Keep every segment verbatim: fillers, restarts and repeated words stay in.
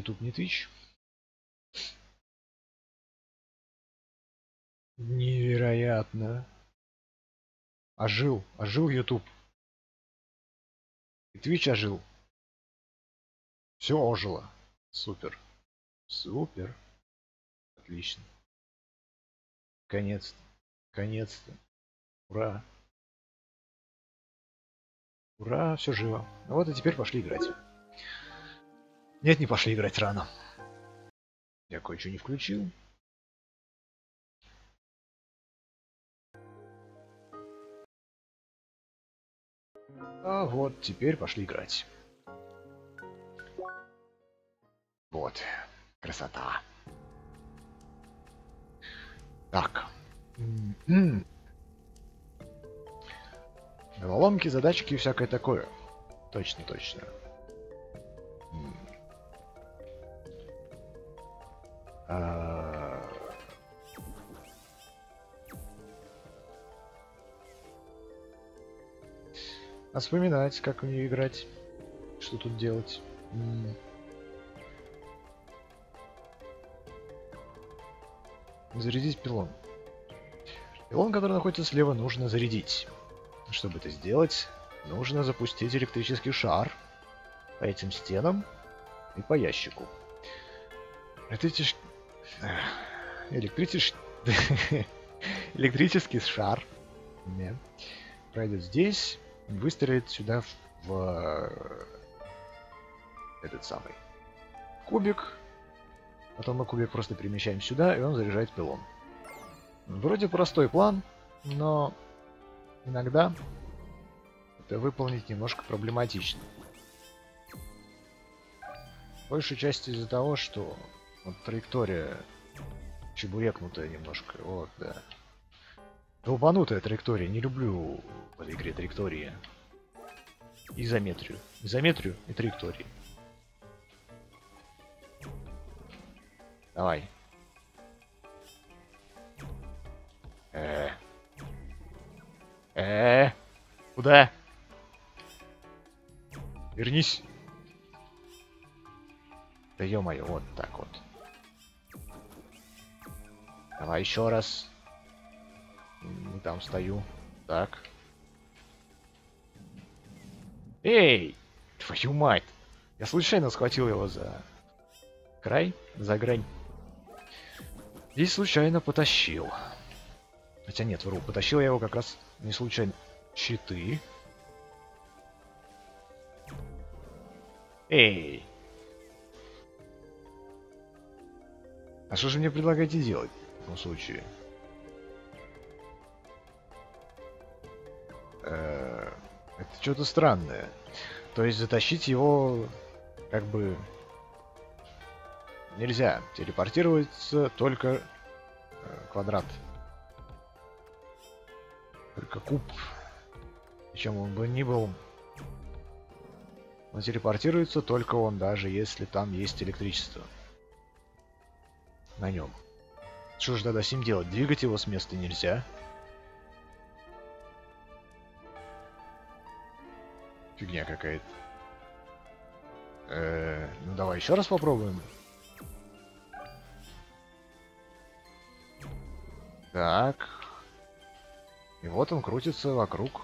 YouTube, не Twitch. Невероятно. Ожил, ожил YouTube. И Twitch ожил. Все ожило. Супер. Супер. Отлично. Конец-то. Конец-то. Ура. Ура, все живо. Ну вот и теперь пошли играть. Нет, не пошли играть рано. Я кое-что не включил. А вот теперь пошли играть. Вот. Красота. Так. М-м. Головоломки, задачки и всякое такое. Точно, точно. М. А... А вспоминать, как в нее играть. Что тут делать. М. Зарядить пилон. Пилон, который находится слева, нужно зарядить. Чтобы это сделать, нужно запустить электрический шар по этим стенам и по ящику. Электрич... Электрич... Электрический шар не. Пройдет здесь, выстрелит сюда в... в этот самый кубик. Потом мы кубик просто перемещаем сюда, и он заряжает пилон. Вроде простой план, но иногда это выполнить немножко проблематично. Большей части из-за того, что вот траектория чебурекнутая немножко. Вот, да. Долбанутая траектория. Не люблю в этой игре траектории. Изометрию. Изометрию и траектории. Давай. Э. Э. Куда? Вернись. Да ё-моё, вот так вот. Давай еще раз. Не там стою. Так. Эй! Твою мать! Я случайно схватил его за край, за грань. И случайно потащил. Хотя нет, вру, потащил я его как раз не случайно. Щиты. Эй! А что же мне предлагаете делать в таком случае? Э-э- это что-то странное. То есть затащить его как бы нельзя. Телепортироваться только э, квадрат. Только куб. Причем он бы ни был. Но телепортируется только он, даже если там есть электричество. На нем. Что же тогда с ним делать? Двигать его с места нельзя. Фигня какая-то. Э-э, ну давай еще раз попробуем. Так. И вот он крутится вокруг.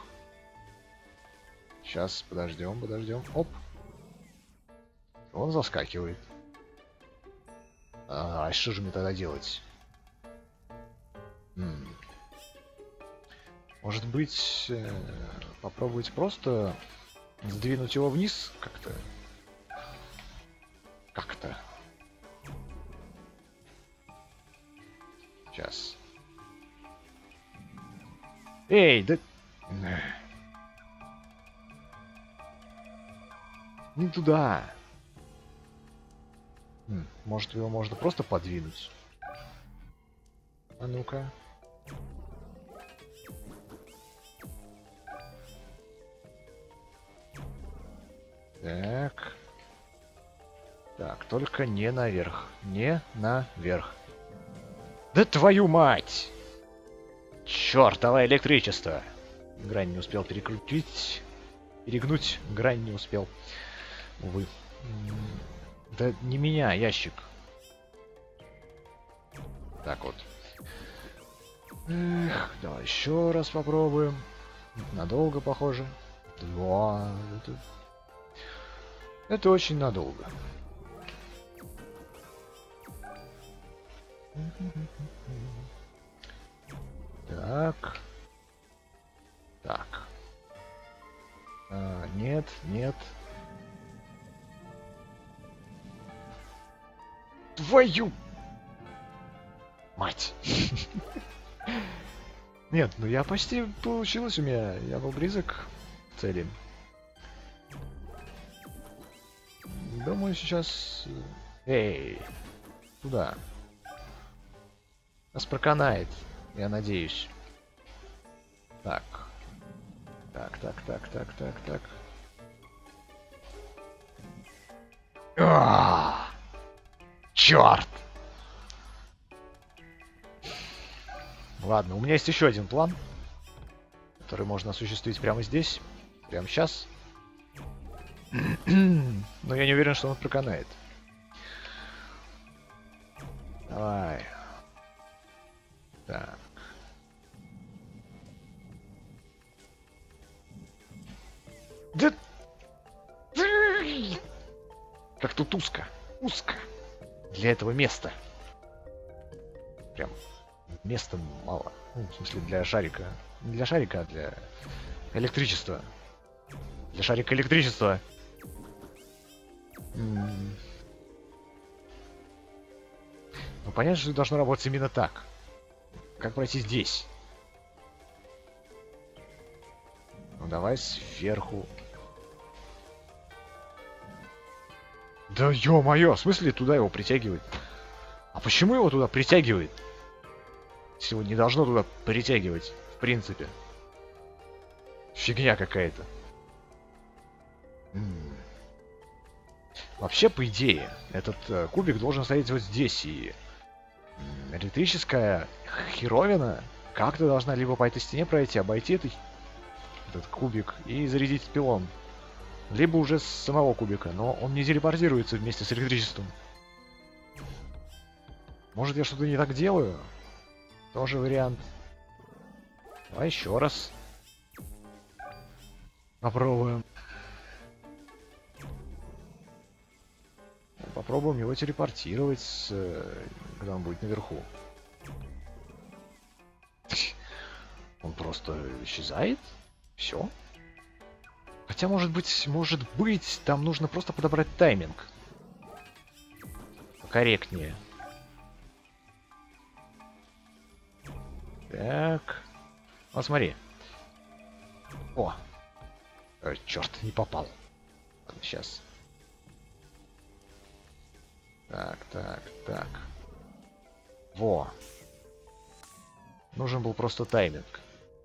Сейчас подождем, подождем. Оп. Он заскакивает. А, а что же мне тогда делать? М-м. Может быть, э, попробовать просто сдвинуть его вниз как-то? Как-то. Сейчас. Эй, да... Не туда. М, может, его можно просто подвинуть? А ну-ка. Так. Так, только не наверх. Не наверх. Да твою мать! Чёртово электричество! Грань не успел перекрутить. Перегнуть. Грань не успел. Увы. Да не меня, ящик. Так вот. Эх, давай еще раз попробуем. Надолго, похоже. Два. Это, это очень надолго. Так. Так. А, нет, нет. Твою мать! Нет, ну я почти получилось у меня. Я был близок к цели. Думаю, сейчас... Эй! Туда. Нас проканает, я надеюсь. Так. Так, так, так, так, так, так. А! Черт! Ладно, у меня есть еще один план, который можно осуществить прямо здесь, прямо сейчас. Но я не уверен, что он проканает. Давай. Так. Да... Как тут узко. Узко. Для этого места. Прям места мало. Ну, в смысле, для шарика. Не для шарика, а для электричества. Для шарика электричества. М-м. Ну, понятно, что должно работать именно так. Как пройти здесь? Ну, давай сверху. Да ё-моё, в смысле туда его притягивает? А почему его туда притягивает? Если его не должно туда притягивать, в принципе. Фигня какая-то. М-м. Вообще, по идее, этот э, кубик должен стоять вот здесь. И м, электрическая херовина как-то должна либо по этой стене пройти, обойти этот, этот кубик и зарядить пилон. Либо уже с самого кубика, но он не телепортируется вместе с электричеством. Может, я что-то не так делаю? Тоже вариант. Давай еще раз. Попробуем. Попробуем его телепортировать, когда он будет наверху. Он просто исчезает? Все? Хотя, может быть, может быть, там нужно просто подобрать тайминг. Корректнее. Так. Вот смотри. О. Э, черт, не попал. Ладно, сейчас. Так, так, так. Во. Нужен был просто тайминг.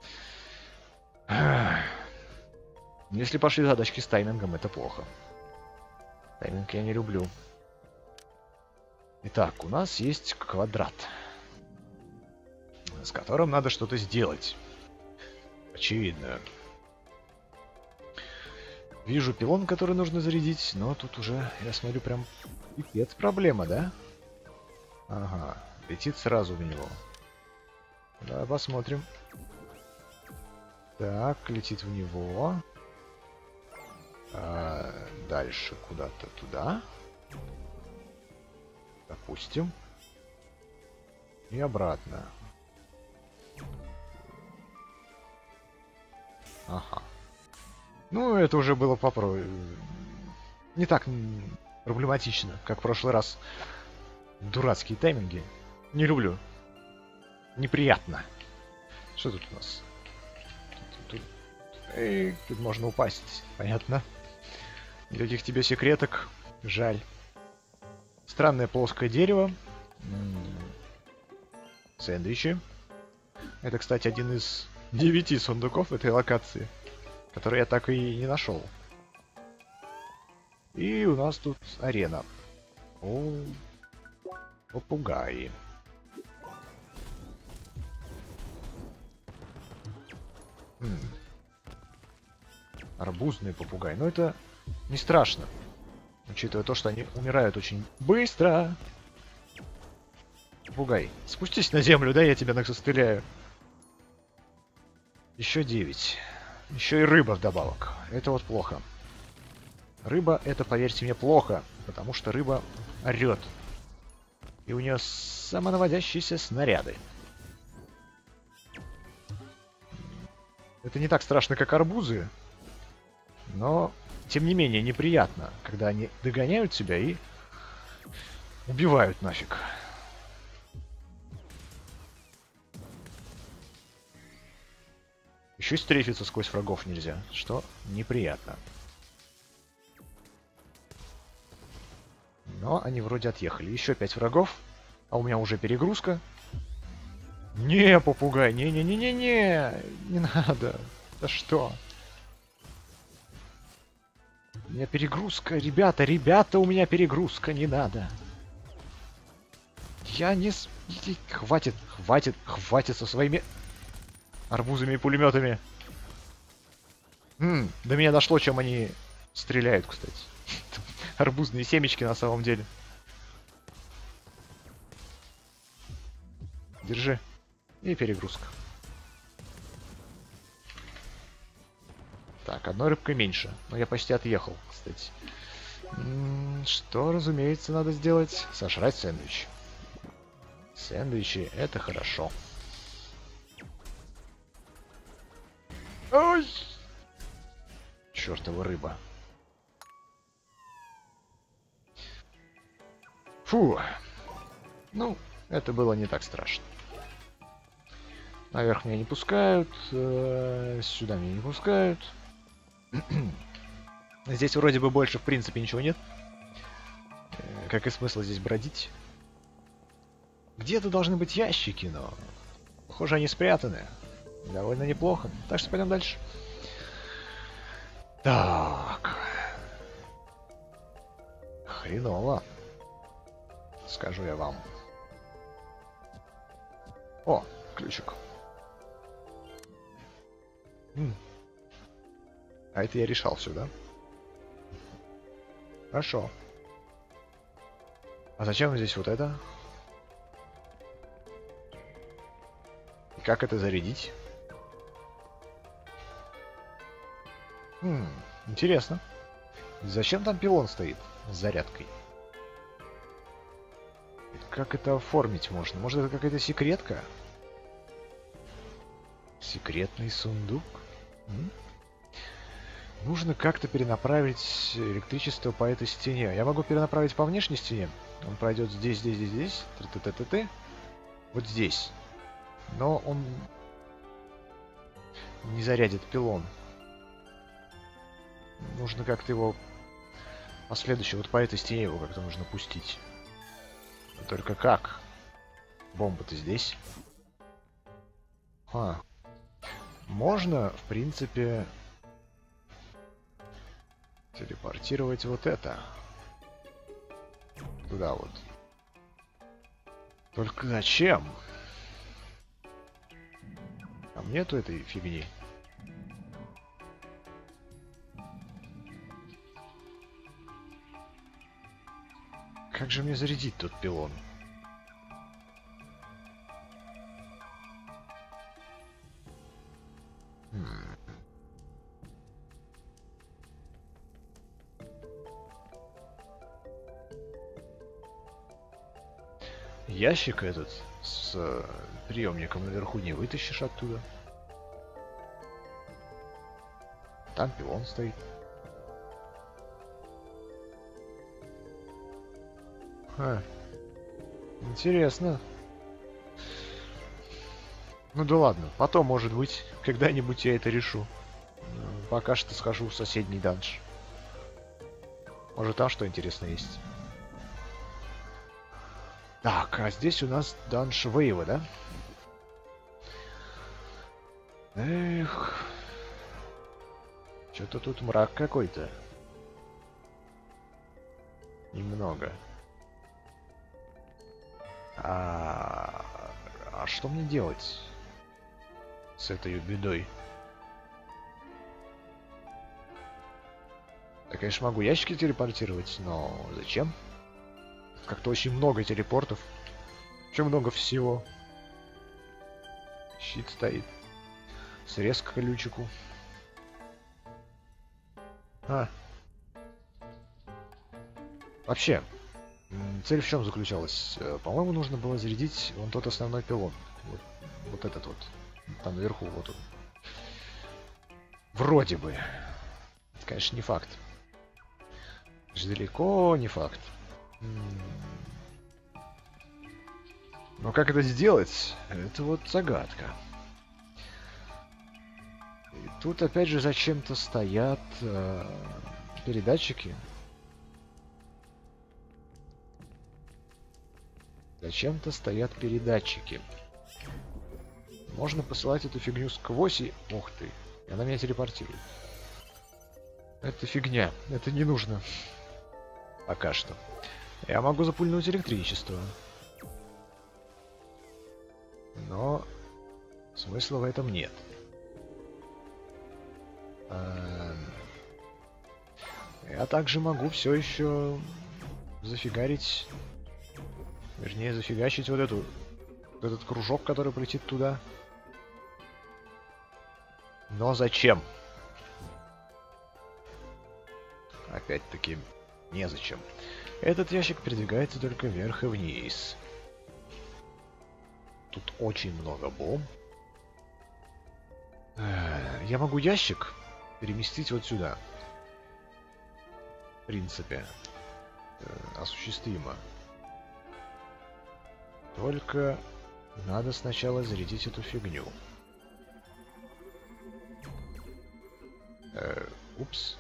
Если пошли задачки с таймингом, это плохо. Тайминг я не люблю. Итак, у нас есть квадрат, с которым надо что-то сделать. Очевидно. Вижу пилон, который нужно зарядить, но тут уже, я смотрю, прям пипец проблема, да? Ага, летит сразу в него. Давай посмотрим. Так, летит в него. А, дальше куда-то туда. Допустим. И обратно. Ага. Ну, это уже было попробовать. Не так проблематично, как в прошлый раз. Дурацкие тайминги. Не люблю. Неприятно. Что тут у нас? Тут, тут, эй, тут можно упасть. Понятно. Никаких тебе секреток. Жаль. Странное плоское дерево. Сэндвичи. Это, кстати, один из девяти сундуков этой локации, который я так и не нашел. И у нас тут арена. О, попугаи. М. Арбузный попугай. Но это не страшно. Учитывая то, что они умирают очень быстро. Пугай, спустись на землю, да, я тебя настреляю. Еще девять. Еще и рыба вдобавок. Это вот плохо. Рыба, это, поверьте мне, плохо. Потому что рыба орет. И у нее самонаводящиеся снаряды. Это не так страшно, как арбузы. Но, тем не менее, неприятно, когда они догоняют тебя и убивают нафиг. Еще и стрефиться сквозь врагов нельзя, что неприятно. Но они вроде отъехали. Еще пять врагов, а у меня уже перегрузка. Не, попугай, не-не-не-не-не, не надо. Да что? У меня перегрузка, ребята, ребята, у меня перегрузка, не надо. Я не... С... Хватит, хватит, хватит со своими арбузами и пулеметами. М-м, до меня дошло, чем они стреляют, кстати. Арбузные семечки на самом деле. Держи. И перегрузка. Так, одной рыбкой меньше. Но я почти отъехал, кстати. М-м, что, разумеется, надо сделать? Сожрать сэндвич. Сэндвичи — это хорошо. Ой! Чёртова рыба. Фу. Ну, это было не так страшно. Наверх меня не пускают. Э-э, сюда меня не пускают. Здесь вроде бы больше, в принципе, ничего нет. Э-э, как и смысла здесь бродить. Где-то должны быть ящики, но... Похоже, они спрятаны. Довольно неплохо. Так что пойдем дальше. Так. Хреново. Скажу я вам. О, ключик. М. А это я решал все, да? Хорошо. А зачем здесь вот это? И как это зарядить? Хм, интересно. Зачем там пилон стоит с зарядкой? Как это оформить можно? Может, это какая-то секретка? Секретный сундук? М? Нужно как-то перенаправить электричество по этой стене. Я могу перенаправить по внешней стене. Он пройдет здесь, здесь, здесь, здесь. Т-т-т-т-т. Вот здесь. Но он не зарядит пилон. Нужно как-то его последующий, вот по этой стене его как-то нужно пустить. Только как? Бомба-то здесь. А. Можно, в принципе, телепортировать вот это. Туда вот. Только зачем? Там нету этой фигни. Как же мне зарядить тот пилон? Хм. Ящик этот с э, приемником наверху не вытащишь оттуда. Там пилон стоит. А, интересно. Ну да ладно, потом, может быть, когда-нибудь я это решу. Пока что схожу в соседний данж. Может, там что интересное есть. Так, а здесь у нас данж Вейва, да? Эх. Что-то тут мрак какой-то. Немного. А... а что мне делать с этой бедой? Я, конечно, могу ящики телепортировать, но зачем? Как-то очень много телепортов. Очень много всего. Щит стоит. Срез к ключику. А. Вообще, цель в чем заключалась? По-моему, нужно было зарядить вон тот основной пилон. Вот, вот этот вот. Там наверху, вот он. Вроде бы. Это, конечно, не факт. Это же далеко не факт. Но как это сделать? Это вот загадка. И тут опять же зачем-то стоят э, передатчики. Зачем-то стоят передатчики. Можно посылать эту фигню сквозь и... Ух ты. И она меня телепортирует. Это фигня. Это не нужно. Пока что. Я могу запульнуть электричество. Но смысла в этом нет. Я также могу все еще зафигарить, вернее зафигачить вот эту, вот этот кружок, который полетит туда. Но зачем? Опять-таки, незачем. Этот ящик передвигается только вверх и вниз. Тут очень много бомб. Я могу ящик переместить вот сюда. В принципе, осуществимо. Только надо сначала зарядить эту фигню. Э, упс.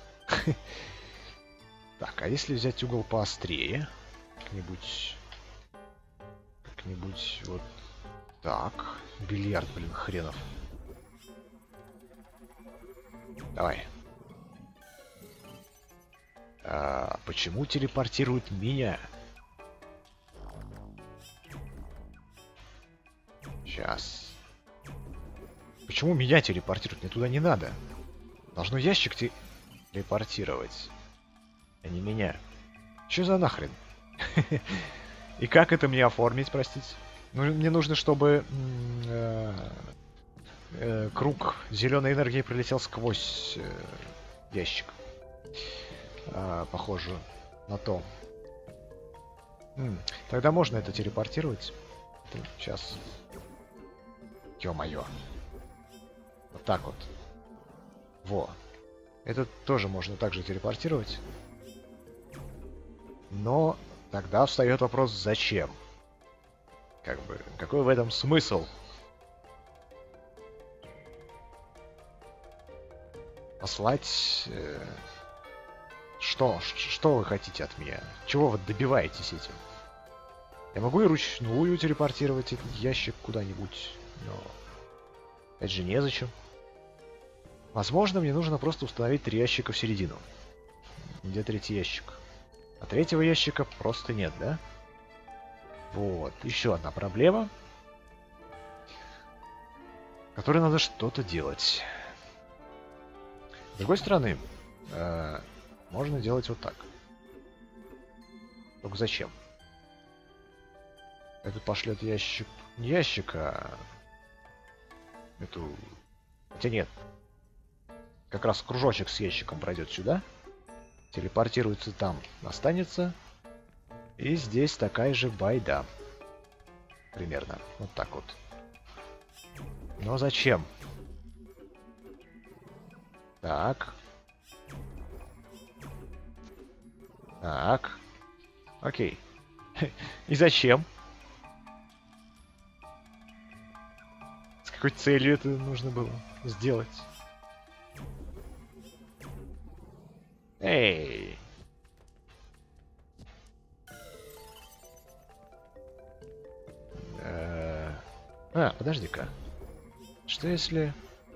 Так, а если взять угол поострее? Как-нибудь... Как-нибудь вот так. Бильярд, блин, хренов. Давай. А, почему телепортирует меня? Сейчас. Почему меня телепортируют? Мне туда не надо. Должно ящик те телепортировать, а не меня. Что за нахрен? И как это мне оформить, простите? Ну, мне нужно, чтобы э, э, круг зеленой энергии пролетел сквозь э, ящик. Э, похоже на то. М, тогда можно это телепортировать. Сейчас. Ё-моё. Вот так вот. Во. Это тоже можно также телепортировать. Но тогда встает вопрос, зачем? Как бы, какой в этом смысл? Послать... Э, что? Что вы хотите от меня? Чего вы добиваетесь этим? Я могу и ручную телепортировать этот ящик куда-нибудь, но... Опять же, незачем. Возможно, мне нужно просто установить три ящика в середину. Где третий ящик? А третьего ящика просто нет, да? Вот, еще одна проблема, которой надо что-то делать. С другой стороны, э, можно делать вот так. Только зачем? Это пошлет ящик... Не ящик, а... Эту... Хотя нет. Как раз кружочек с ящиком пройдет сюда. Телепортируется там, останется. И здесь такая же байда. Примерно. Вот так вот. Но зачем? Так. Так. Окей. И зачем? С какой целью это нужно было сделать? Эй! А, подожди-ка. Что если...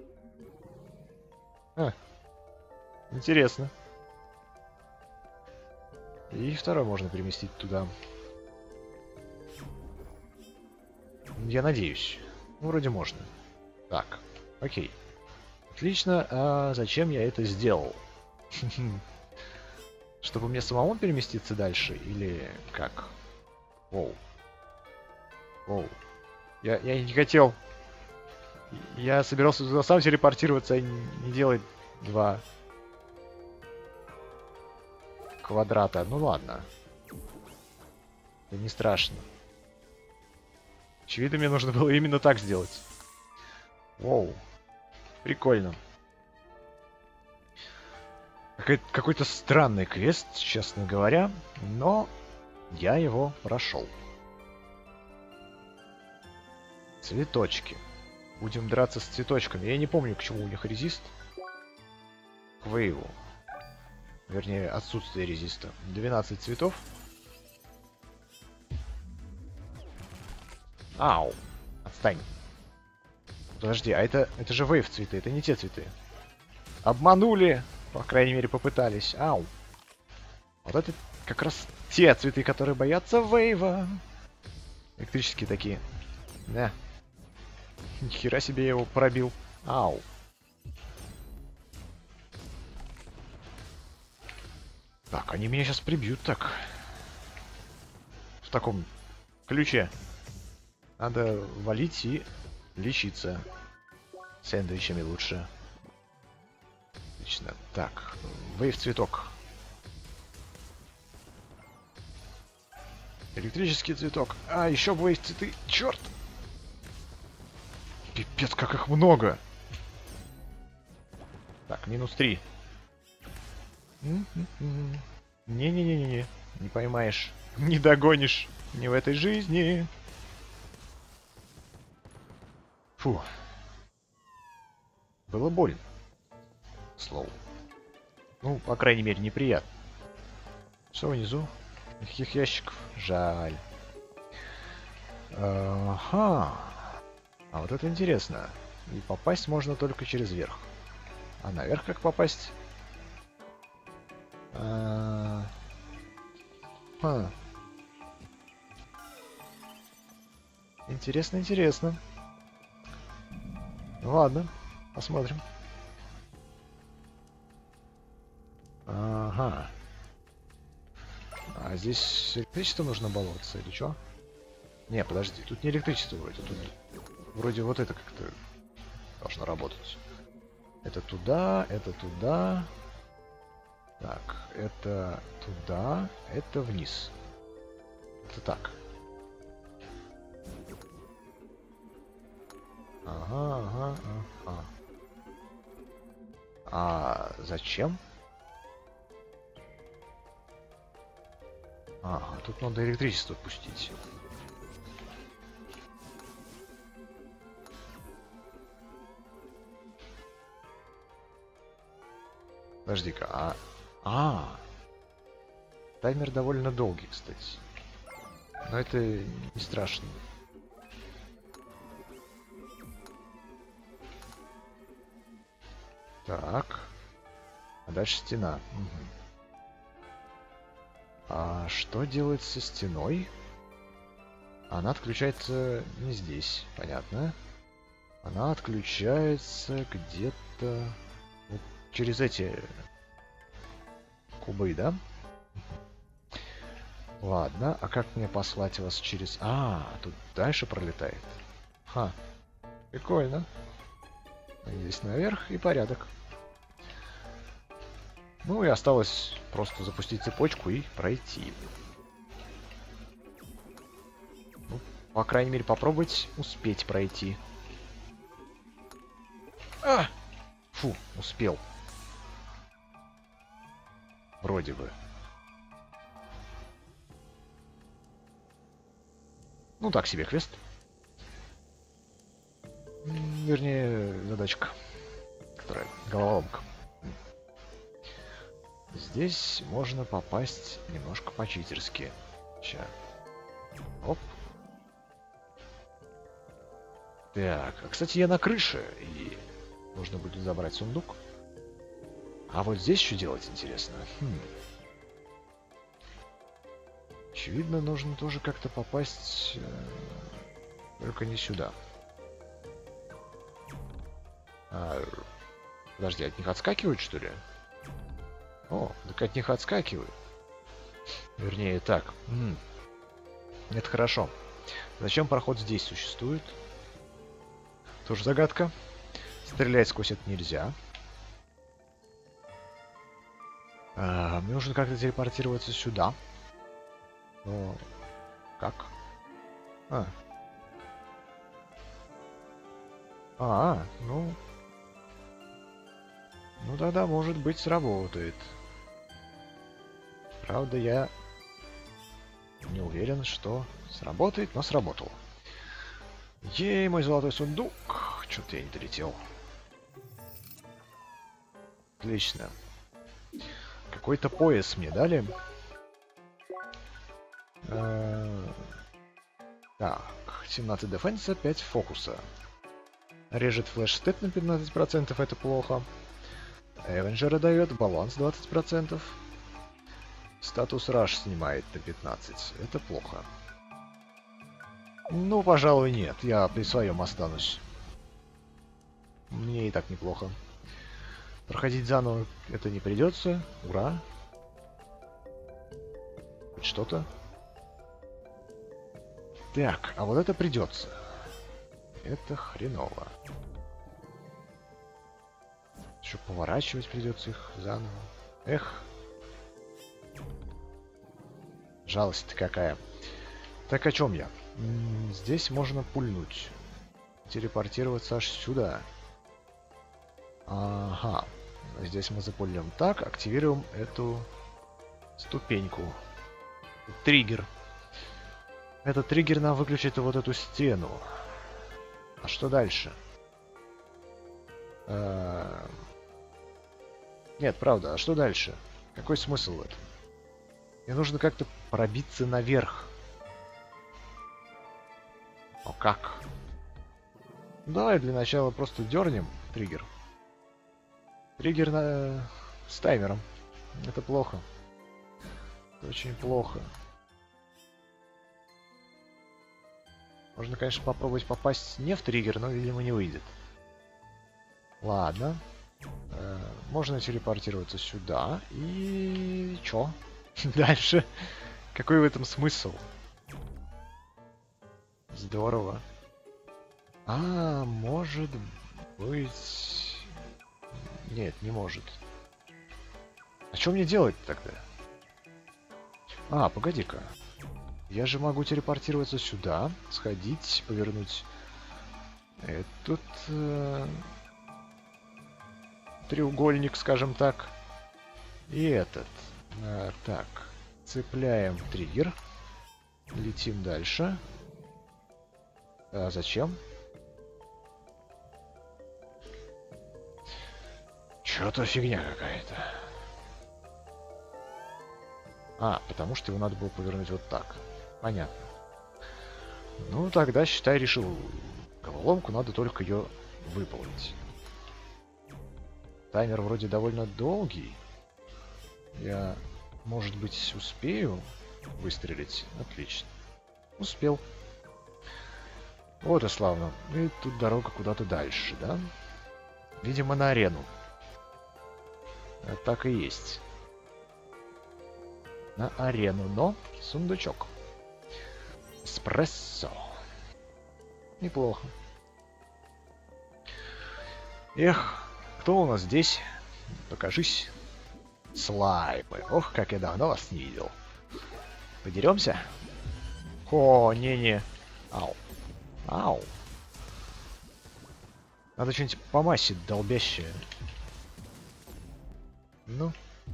А, интересно. И второй можно переместить туда. Я надеюсь. Ну, вроде можно. Так, окей. Отлично. А зачем я это сделал? Чтобы мне самому переместиться дальше? Или как? Воу. Воу. Я, я не хотел. Я собирался туда сам телепортироваться, а не делать два квадрата. Ну ладно. Это не страшно. Очевидно, мне нужно было именно так сделать. Воу. Прикольно. Какой-то странный квест, честно говоря, но я его прошел. Цветочки. Будем драться с цветочками. Я не помню, к чему у них резист. К вейву. Вернее, отсутствие резиста. двенадцать цветов. Ау. Отстань. Подожди, а это, это же вейв цветы, это не те цветы. Обманули! По крайней мере, попытались. Ау. Вот это как раз те цветы, которые боятся вейва. Электрические такие. Да. Нихера себе я его пробил. Ау. Так, они меня сейчас прибьют так. В таком ключе. Надо валить и лечиться. Сэндвичами лучше. Отлично. Так, вейв цветок. Электрический цветок. А, еще вейв цветы. Черт! Пипец, как их много! Так, минус три. Не-не-не-не-не. Не поймаешь. Не догонишь. Не в этой жизни. Фу. Было больно. Слово. Ну, по крайней мере, неприятно. Что внизу? Никаких ящиков? Жаль. Ага. А вот это интересно. И попасть можно только через верх. А наверх как попасть? А... Ха. Интересно, интересно. Ладно, посмотрим. Ага. А здесь с электричеством нужно бороться или что? Не, подожди, тут не электричество вроде, тут вроде вот это как-то должно работать. Это туда, это туда. Так, это туда, это вниз. Это так. Ага, ага, ага. А зачем? Ага, тут надо электричество пустить. Подожди-ка, а... А! Таймер довольно долгий, кстати. Но это не страшно. Так. А дальше стена. Угу. А что делать со стеной? Она отключается не здесь, понятно. Она отключается где-то вот через эти кубы, да? Ладно, а как мне послать вас через... А, тут дальше пролетает. Ха, прикольно. Здесь наверх и порядок. Ну и осталось просто запустить цепочку и пройти. Ну, по крайней мере, попробовать успеть пройти. А! Фу, успел. Вроде бы. Ну, так себе квест. Вернее, задачка, которая головоломка. Здесь можно попасть немножко по-читерски. Ща. Оп. Так, а кстати, я на крыше, и нужно будет забрать сундук. А вот здесь что делать, интересно? Хм. Очевидно, нужно тоже как-то попасть, э, только не сюда. А, подожди, от них отскакивают, что ли? О, так от них отскакивают. Вернее, так. М. Это хорошо. Зачем проход здесь существует? Тоже загадка. Стрелять сквозь это нельзя. А, мне нужно как-то телепортироваться сюда. Но... Как? А. А, ну... Ну тогда, может быть, сработает. Правда, я не уверен, что сработает, но сработало. Ей, мой золотой сундук. Чё-то я не долетел. Отлично. Какой-то пояс мне дали. Так, семнадцать дефенса, пять фокуса. Режет флеш-степ на пятнадцать процентов, это плохо. Эвенджера дает, баланс двадцать процентов. Статус Раш снимает на пятнадцать, это плохо. Ну, пожалуй, нет, я при своем останусь. Мне и так неплохо. Проходить заново это не придется. Ура. Хоть что-то. Так, а вот это придется. Это хреново. Еще поворачивать придется их заново. Эх. Жалость-то какая. Так о чем я? М-м, здесь можно пульнуть. Телепортироваться аж сюда. Ага. Здесь мы запульнем так. Активируем эту ступеньку. Триггер. Этот триггер нам выключит вот эту стену. А что дальше? А... Нет, правда, а что дальше? Какой смысл в этом? Мне нужно как-то пробиться наверх. О, как? Давай для начала просто дернем триггер. Триггер на... с таймером. Это плохо. Это очень плохо. Можно, конечно, попробовать попасть не в триггер, но, видимо, не выйдет. Ладно. Э, можно телепортироваться сюда. И... чё? Дальше. Какой в этом смысл? Здорово. А, может быть... Нет, не может. А что мне делать тогда? А, погоди-ка. Я же могу телепортироваться сюда, сходить, повернуть этот э, треугольник, скажем так, и этот. Э, так, цепляем триггер, летим дальше. А зачем? Чё-то фигня какая-то. А, потому что его надо было повернуть вот так. Понятно. Ну, тогда, считай, решил головоломку, надо только ее выполнить. Таймер вроде довольно долгий. Я, может быть, успею выстрелить? Отлично. Успел. Вот и славно. И тут дорога куда-то дальше, да? Видимо, на арену. Так и есть. На арену, но сундучок. Эспрессо. Неплохо. Эх, кто у нас здесь? Покажись. Слаймы. Ох, как я давно вас не видел. Подеремся? О, не-не. Ау. Ау. Надо что-нибудь по массе долбящее. Ну.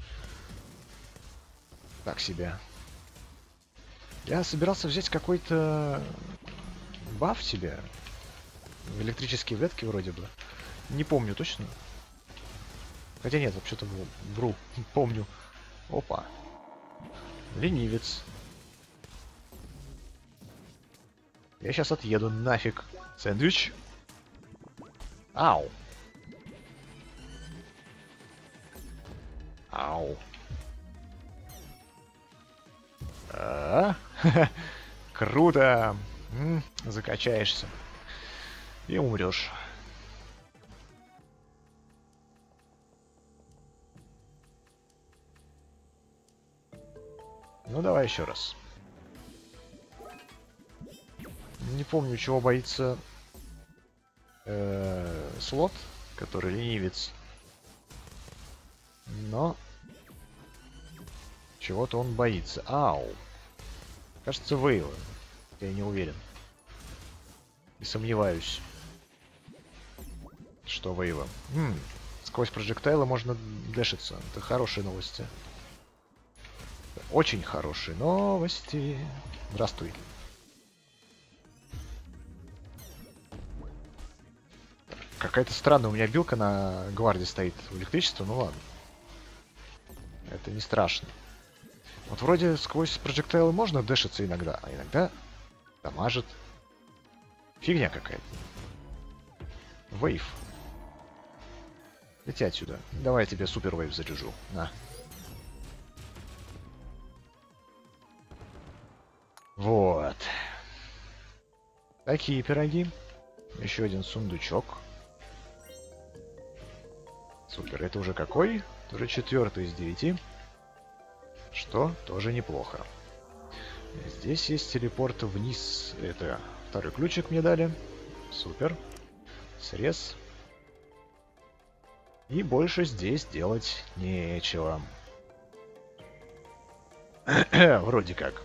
Так себе. Я собирался взять какой-то баф себе. Электрические ветки вроде бы. Не помню точно. Хотя нет, вообще-то вру. Помню. Опа. Ленивец. Я сейчас отъеду нафиг. Сэндвич. Ау. Ау. А -а -а. Круто. М -м, закачаешься. И умрешь. Ну, давай еще раз. Не помню, чего боится э, слот, который ленивец. Но чего-то он боится. Ау. Кажется, Вейла. Я не уверен. И сомневаюсь, что Вейла. М-м. Сквозь прожектайлы можно дэшиться. Это хорошие новости. Очень хорошие новости. Здравствуй. Какая-то странная у меня билка на гварде стоит в электричество, ну ладно. Это не страшно. Вот вроде сквозь прожектайлы можно дэшиться иногда, а иногда дамажит. Фигня какая-то. Вейв. Лети отсюда. Давай я тебе супер вейв заряжу. На. Вот. Такие пироги. Еще один сундучок. Супер. Это уже какой? Уже четвертый из девяти. Что тоже неплохо. Здесь есть телепорт вниз. Это второй ключик мне дали. Супер. Срез. И больше здесь делать нечего. Вроде как.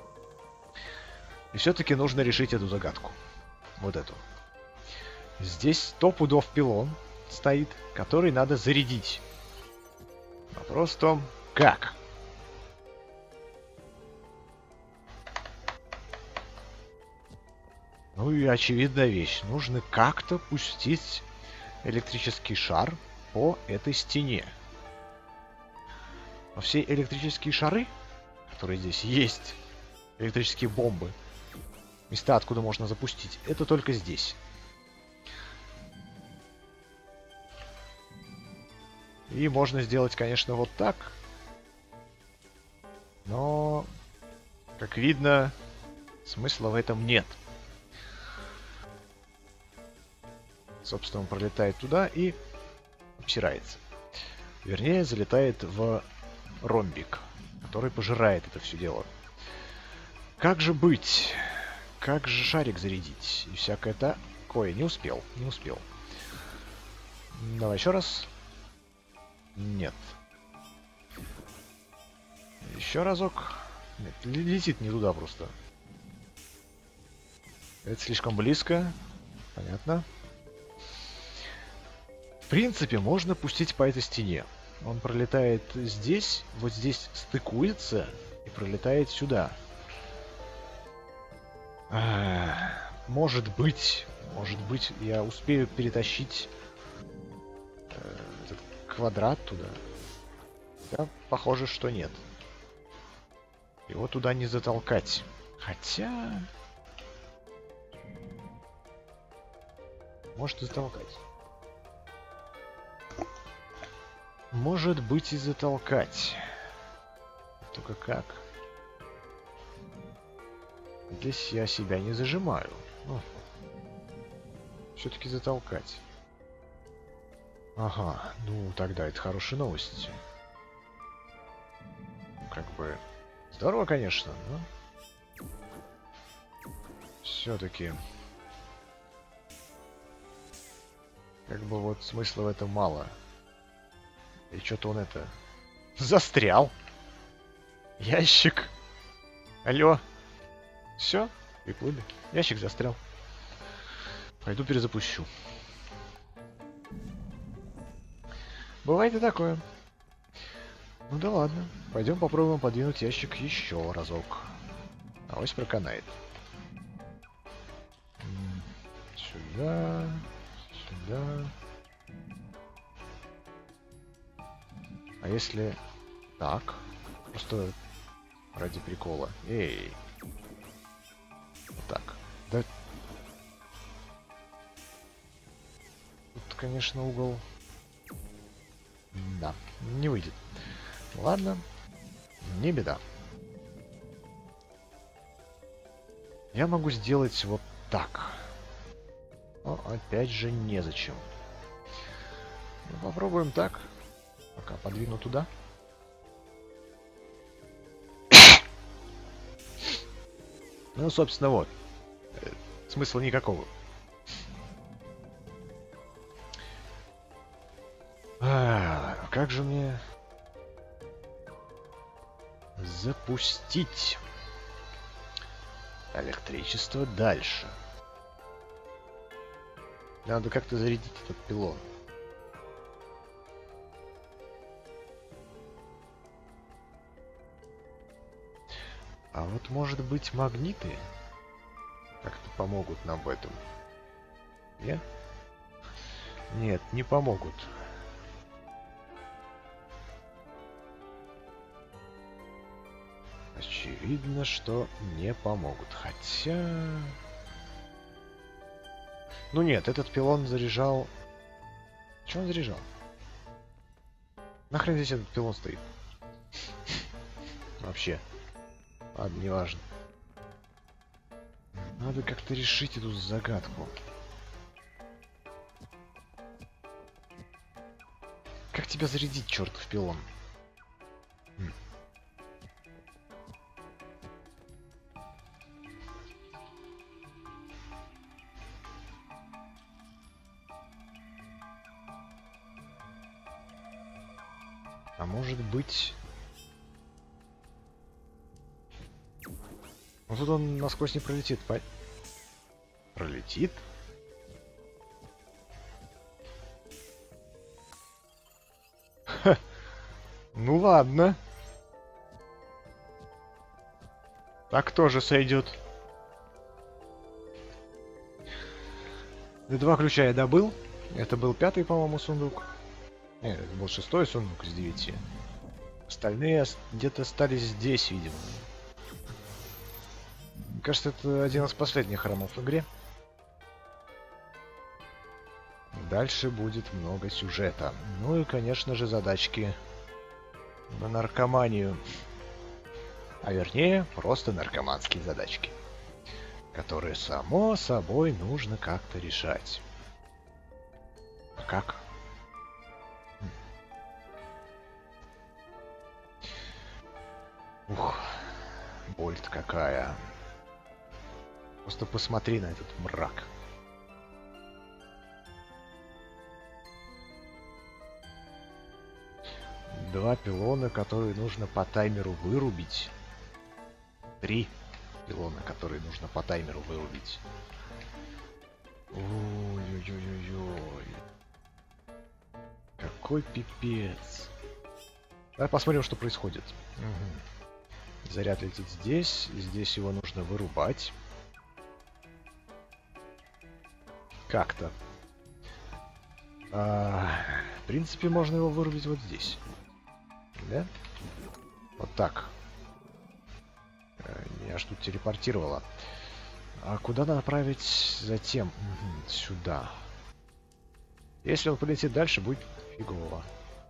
И все-таки нужно решить эту загадку. Вот эту. Здесь сто пудов пилон стоит, который надо зарядить. Вопрос в том, как? Ну и очевидная вещь. Нужно как-то пустить электрический шар по этой стене. Но все электрические шары, которые здесь есть, электрические бомбы, места, откуда можно запустить, это только здесь. И можно сделать, конечно, вот так. Но, как видно, смысла в этом нет. Собственно, он пролетает туда и обсирается. Вернее, залетает в ромбик, который пожирает это все дело. Как же быть? Как же шарик зарядить? И всякое такое. Не успел, не успел. Давай еще раз. Нет. Еще разок. Нет, летит не туда просто. Это слишком близко. Понятно. В принципе, можно пустить по этой стене. Он пролетает здесь, вот здесь стыкуется и пролетает сюда. А, может быть, может быть, я успею перетащить э, этот квадрат туда. Да, похоже, что нет. Его туда не затолкать. Хотя... Может и затолкать. Может быть и затолкать. Только как? Здесь я себя не зажимаю. Все-таки затолкать. Ага, ну тогда это хорошая новость. Как бы... Здорово, конечно, но... Все-таки... Как бы вот смысла в этом мало. И что-то он это... Застрял. Ящик. Алло. Все? Приплыли. Ящик застрял. Пойду перезапущу. Бывает и такое. Ну да ладно. Пойдем попробуем подвинуть ящик еще разок. Авось проканает. Сюда. Сюда. А если так? Просто ради прикола. Эй. Вот так. Да. Тут, конечно, угол. Да, не выйдет. Ладно. Не беда. Я могу сделать вот так. Но опять же незачем. Ну, попробуем так. Пока подвину туда. Ну, собственно, вот. Смысла никакого. А, как же мне запустить электричество дальше? Надо как-то зарядить этот пилон. А вот, может быть, магниты как-то помогут нам в этом? Нет? Нет, не помогут. Очевидно, что не помогут. Хотя... Ну нет, этот пилон заряжал... Чего он заряжал? Нахрен здесь этот пилон стоит? Вообще. Ладно, неважно. Надо как-то решить эту загадку. Как тебя зарядить, чертов пилон? Хм. А может быть... Ну тут он насквозь не пролетит, по... Пролетит? Ха. Ну ладно. Так тоже сойдет. Два ключа я добыл. Это был пятый, по-моему, сундук. Нет, это был шестой сундук из девяти. Остальные где-то остались здесь, видимо. Мне кажется, это один из последних храмов в игре. Дальше будет много сюжета. Ну и, конечно же, задачки на наркоманию. А вернее, просто наркоманские задачки. Которые, само собой, нужно как-то решать. А как? Ух, боль-то какая. Просто посмотри на этот мрак. Два пилона, которые нужно по таймеру вырубить. Три пилона, которые нужно по таймеру вырубить. Ой-ой-ой-ой-ой. Какой пипец. Давай посмотрим, что происходит. Угу. Заряд летит здесь. Здесь его нужно вырубать. Как-то. А, в принципе, можно его вырубить вот здесь. Да? Вот так. Меня ж тут телепортировало. А куда направить затем? Угу, сюда. Если он полетит дальше, будет фигово.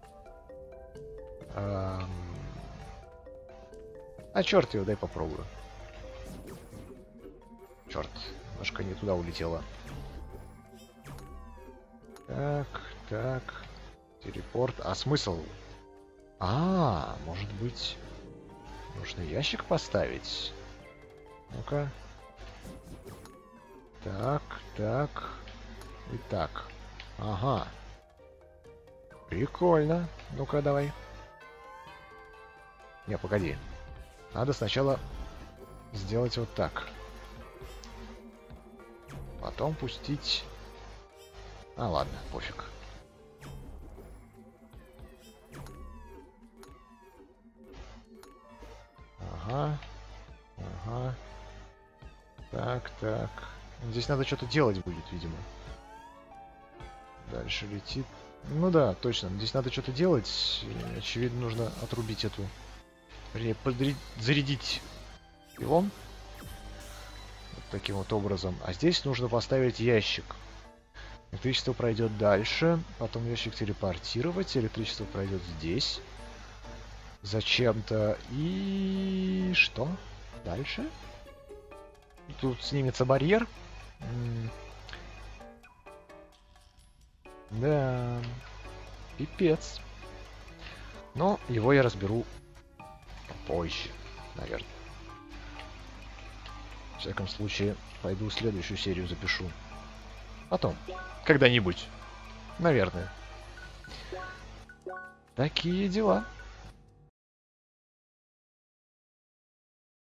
А, а черт его, дай попробую. Черт, немножко не туда улетело. Так, так. Телепорт. А смысл? А, может быть, нужно ящик поставить? Ну-ка. Так, так. И так. Ага. Прикольно. Ну-ка, давай. Не, погоди. Надо сначала сделать вот так. Потом пустить... А, ладно, пофиг. Ага. Ага. Так, так. Здесь надо что-то делать будет, видимо. Дальше летит. Ну да, точно. Здесь надо что-то делать. И, очевидно, нужно отрубить эту... Вернее, подряд... зарядить пилон. Вот таким вот образом. А здесь нужно поставить ящик. Электричество пройдет дальше. Потом ящик телепортировать. Электричество пройдет здесь. Зачем-то. И... что? Дальше? Тут снимется барьер. М-м. Да. Пипец. Но его я разберу позже, наверное. всяком случае, пойду следующую серию запишу. Потом. Когда-нибудь. Наверное. Такие дела.